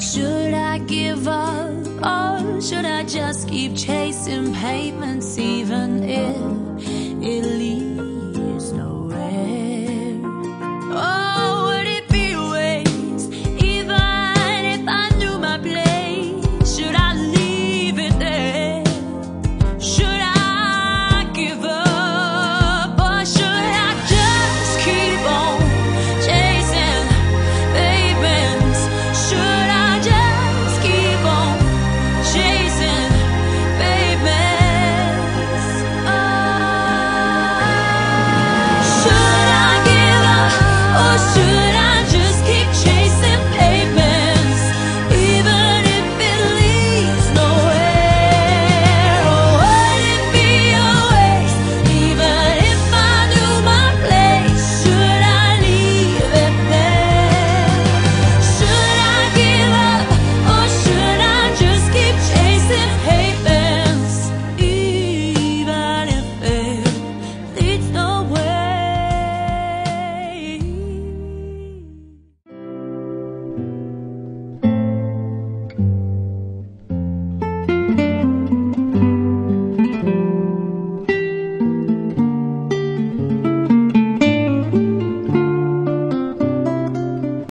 Should I give up, or should I just keep chasing pavements, even if it leads